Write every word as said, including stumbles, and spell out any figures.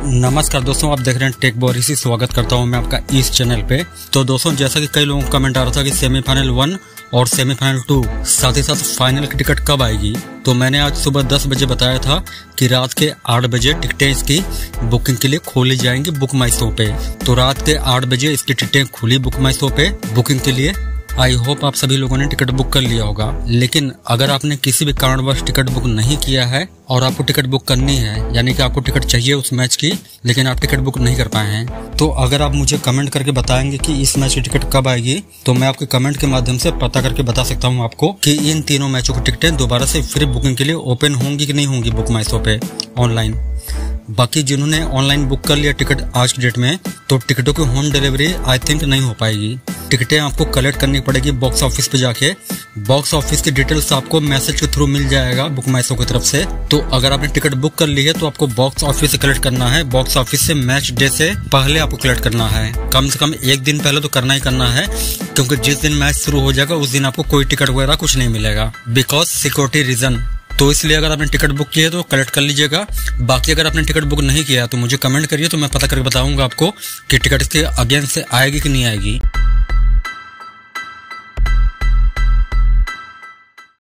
नमस्कार दोस्तों, आप देख रहे हैं टेक बॉरिस। स्वागत करता हूं मैं आपका इस चैनल पे। तो दोस्तों, जैसा कि कई लोगों का कमेंट आ रहा था कि सेमीफाइनल वन और सेमीफाइनल टू साथ ही साथ फाइनल की टिकट कब आएगी, तो मैंने आज सुबह दस बजे बताया था कि रात के आठ बजे टिकटें इसकी बुकिंग के लिए खोली जाएंगी बुक माई शो पे। तो रात के आठ बजे इसकी टिकटें खुली बुक माई शो पे बुकिंग के लिए। आई होप आप सभी लोगों ने टिकट बुक कर लिया होगा। लेकिन अगर आपने किसी भी कारणवश टिकट बुक नहीं किया है और आपको टिकट बुक करनी है, यानी कि आपको टिकट चाहिए उस मैच की लेकिन आप टिकट बुक नहीं कर पाए हैं, तो अगर आप मुझे कमेंट करके बताएंगे कि इस मैच की टिकट कब आएगी, तो मैं आपके कमेंट के माध्यम से पता करके बता सकता हूं आपको कि इन तीनों मैचों की टिकटें दोबारा से फिर बुकिंग के लिए ओपन होंगी कि नहीं होंगी बुक माई शो पे ऑनलाइन। बाकी जिन्होंने ऑनलाइन बुक कर लिया टिकट आज की डेट में, तो टिकटों की होम डिलीवरी आई थिंक नहीं हो पाएगी। टिकटें आपको कलेक्ट करनी पड़ेगी बॉक्स ऑफिस पे जाके। बॉक्स ऑफिस की डिटेल्स आपको मैसेज के थ्रू मिल जाएगा बुक माई शो की तरफ से। तो अगर आपने टिकट बुक कर ली है तो आपको बॉक्स ऑफिस से कलेक्ट करना है। बॉक्स ऑफिस से मैच डे से पहले आपको कलेक्ट करना है, कम से कम एक दिन पहले तो करना ही करना है, क्योंकि जिस दिन मैच शुरू हो जाएगा उस दिन आपको कोई टिकट वगैरह कुछ नहीं मिलेगा, बिकॉज सिक्योरिटी रीजन। तो इसलिए अगर आपने टिकट बुक की है तो कलेक्ट कर लीजिएगा। बाकी अगर आपने टिकट बुक नहीं किया तो मुझे कमेंट करिए, तो मैं पता करके बताऊंगा आपको कि टिकट इसके अगेंस्ट से आएगी कि नहीं आएगी।